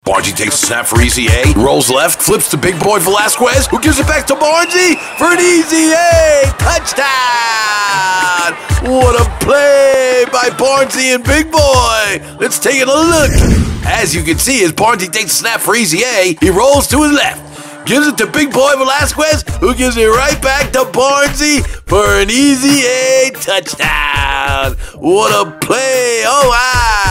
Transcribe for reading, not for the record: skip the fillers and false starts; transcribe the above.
Barnesy takes a snap for Easy A, rolls left, flips to Big Boy Velasquez, who gives it back to Barnesy for an Easy A touchdown! What a play by Barnesy and Big Boy! Let's take a look. As you can see, as Barnesy takes a snap for Easy A, he rolls to his left, gives it to Big Boy Velasquez, who gives it right back to Barnesy for an Easy A touchdown! What a play! Oh, wow!